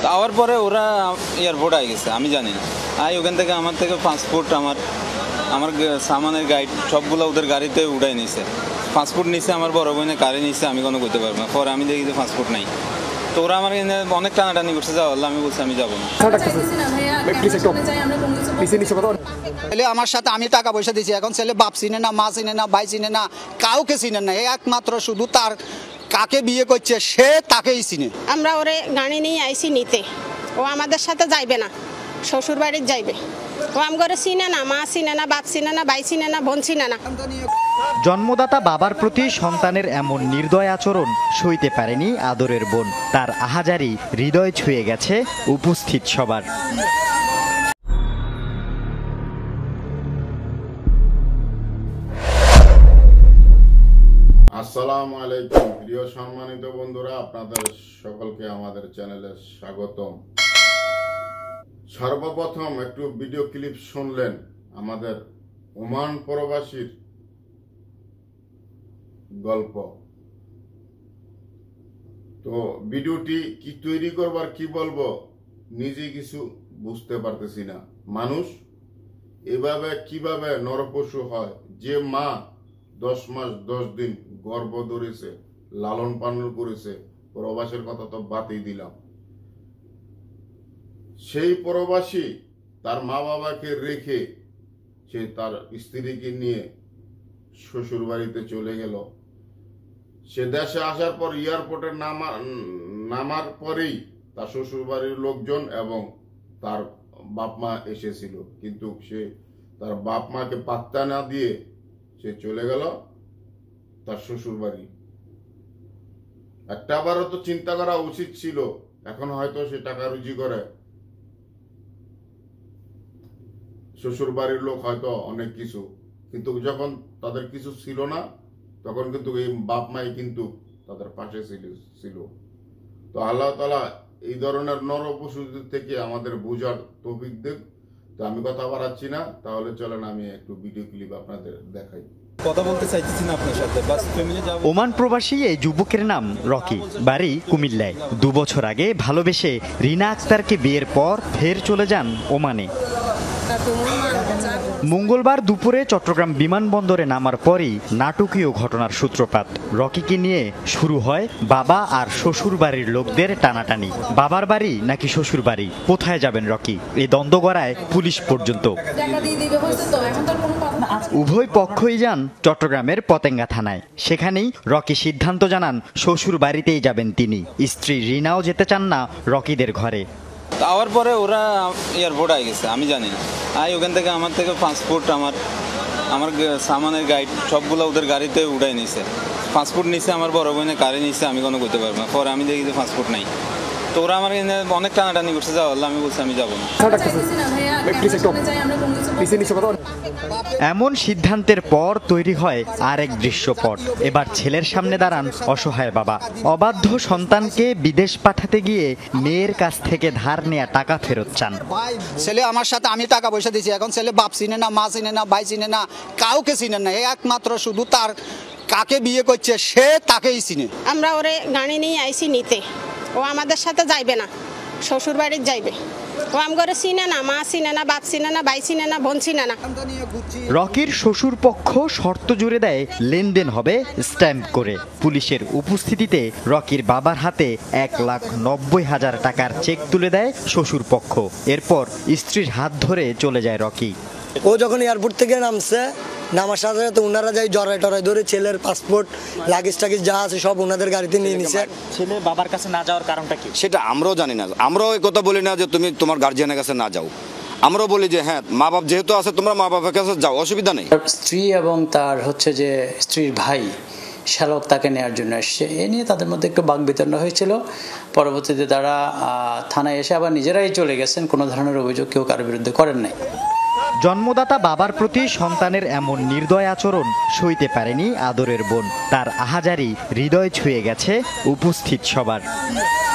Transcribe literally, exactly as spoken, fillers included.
Hour পরে ওরা airport I গেছে, আমি জানি না। আই ওখান থেকে আমার থেকে পাসপোর্ট, আমার আমার সামানের গাইড সবগুলো ওদের গাড়িতে উঠাই নিছে। পাসপোর্ট নিছে, আমার বড় বোনের গাড়ি নিছে, আমি কোনো করতে পারবো না। পরে আমি দেখি যে পাসপোর্ট নাই, তো ওরা আমার অনেক টানাটানি করছে যাওয়া, আমি বলছি আমি যাবো না। ছেলে আমার সাথে আমি টাকা পয়সা দিয়েছি, এখন ছেলে বাপ চিনে না, মা চিনে না, ভাই চিনে না, কাউকে চিনে না, একমাত্র শুধু তার কাকে বিয়ে করছে সে তাকেই চিনে। আমরা ওরে গাড়ি নিয়ে আইছি নিতে, ও আমাদের সাথে যাইবে না, শ্বশুর বাড়ির যাইবে। ও আমগরে চিনে না, মা চিনে না, বাপ চিনে না, ভাই চিনে না, বোন চিনে না। জন্মদাতা বাবার প্রতি সন্তানের এমন নির্দয় আচরণ সইতে পারেনি আদরের বোন। তার আহাজারি হৃদয় ছুঁয়ে গেছে উপস্থিত সবার। আসসালামু আলাইকুম প্রিয় সম্মানিত বন্ধুরা, আপনাদের সকলকে আমাদের চ্যানেলে স্বাগতম। সর্বপ্রথম একটু ভিডিও ক্লিপ শুনলেন আমাদের ওমান প্রবাসীর গল্প। তো ভিডিওটি কি তৈরি করবার কি বলবো নিজে কিছু বুঝতে পারতেছি না। মানুষ এভাবে কিভাবে নরপশু হয়? যে মা দশ মাস দশ দিন গর্ভ ধরেছে, লালন পালন করেছে, প্রবাসের কথা তো বাদই দিলাম, সেই প্রবাসী তার মা বাবাকে রেখে সে তার স্ত্রীকে নিয়ে শ্বশুর বাড়িতে চলে গেল। সে দেশে আসার পর এয়ারপোর্টে নামা নামার পরেই তার শ্বশুর বাড়ির লোকজন এবং তার বাপ মা এসেছিল, কিন্তু সে তার বাপ মাকে পাত্তা না দিয়ে সে চলে গেল তার শ্বশুর বাড়ি। একটা বারও তো চিন্তা করা উচিত ছিল। এখন হয়তো সে টাকা রুজি করে, শ্বশুর বাড়ির লোক হয়তো অনেক কিছু, কিন্তু যখন তাদের কিছু ছিল না তখন কিন্তু এই বাপ মাই কিন্তু তাদের পাশে ছিল। তো আল্লাহ তাআলা এই ধরনের নরপশুদের থেকে আমাদের বোঝার তৌফিক দেন। তো আমি কথা বাড়াচ্ছি না, তাহলে চলেন আমি একটু ভিডিও ক্লিপ আপনাদের দেখাই। কথা বলতে চাইতেছি না আপনার সাথে, বাস ফ্যামিলি যাব। ওমান প্রবাসী এই যুবকের নাম রকি, বাড়ি কুমিল্লায়। দু বছর আগে ভালোবেসে রিনা আক্তারকে বিয়ের পর ফের চলে যান ওমানে। মঙ্গলবার দুপুরে চট্টগ্রাম বিমানবন্দরে নামার পরই নাটকীয় ঘটনার সূত্রপাত। রকিকে নিয়ে শুরু হয় বাবা আর শ্বশুর বাড়ির লোকদের টানাটানি। বাবার বাড়ি নাকি শ্বশুর বাড়ি, কোথায় যাবেন রকি, এই দ্বন্দ্ব গড়ায় পুলিশ পর্যন্ত। উভয় পক্ষই যান চট্টগ্রামের পতেঙ্গা থানায়। সেখানেই রকি সিদ্ধান্ত জানান শ্বশুর বাড়িতেই যাবেন তিনি। স্ত্রী রিনাও যেতে চান না রকিদের ঘরে। আওয়ার পরে ওরা এয়ারপোর্ট আই গেছে, আমি জানি না। আই ওখান থেকে আমার থেকে পাসপোর্ট, আমার আমার সামানের গাইড সবগুলো ওদের গাড়িতে উঠাই নিছে। পাসপোর্ট নিছে, আমার বড় বোনের গাড়ি নিছে, আমি কোনো করতে পারবো না। পরে আমি দেখি যে পাসপোর্ট নাই, তো ওরা আমার অনেক টানাটানি করছে যাওয়া, আমি বলছি আমি যাবো না। এমন সিদ্ধান্তের পর তৈরি হয় আরেক দৃশ্যপট। এবার ছেলের সামনে দাঁড়ান অসহায় বাবা। অবাধ্য সন্তানকে বিদেশ পাঠাতে গিয়ে মেয়ের কাছ থেকে ধার নেয়া টাকা ফেরত চান। ছেলে আমার সাথে আমি টাকা পয়সা দিয়েছি, এখন ছেলে বাপ চিনে না, মা চিনে না, ভাই চিনে না, কাউকে চিনে না, একমাত্র শুধু তার কাকে বিয়ে করছে সে তাকেই চিনে। আমরা ওরে গাড়ি নিয়ে আইছি নিতে, ও আমাদের সাথে যাইবে না, শ্বশুর বাড়ির যাইবে। ও আমগরে চিনে না, মা চিনে না, বাপ চিনে না, ভাই চিনে না, বোন চিনে না। রকির শ্বশুর পক্ষ শর্ত জুড়ে দেয় লেনদেন হবে স্ট্যাম্প করে। পুলিশের উপস্থিতিতে রকির বাবার হাতে এক লাখ নব্বই হাজার টাকার চেক তুলে দেয় শ্বশুর পক্ষ। এরপর স্ত্রীর হাত ধরে চলে যায় রকি। ও যখন এয়ারপোর্ট থেকে নামছে, নামার সাথে সাথে ওনারা যাই জড়াই টড়াই ধরে ছেলের পাসপোর্ট লাগেজ টাগেজ যা আছে সব ওনাদের গাড়িতে নিয়ে নিছে। ছেলে বাবার কাছে না যাওয়ার কারণটা কি সেটা আমরাও জানি না। আমরাও এই কথা বলি না যে তুমি তোমার গার্জিয়ানের কাছে না যাও, আমরাও বলি যে হ্যাঁ মা বাপ যেহেতু আছে তোমরা মা বাবার কাছে যাও, অসুবিধা নেই। স্ত্রী এবং তার হচ্ছে যে স্ত্রীর ভাই শ্যালক তাকে নেওয়ার জন্য এসছে, এ নিয়ে তাদের মধ্যে একটু বাকবিতণ্ড হয়েছিল। পরবর্তীতে তারা থানায় এসে আবার নিজেরাই চলে গেছেন, কোনো ধরনের অভিযোগ কেউ কারোর বিরুদ্ধে করেন নাই। জন্মদাতা বাবার প্রতি সন্তানের এমন নির্দয় আচরণ সইতে পারেনি আদরের বোন। তার আহাজারি হৃদয় ছুঁয়ে গেছে উপস্থিত সবার।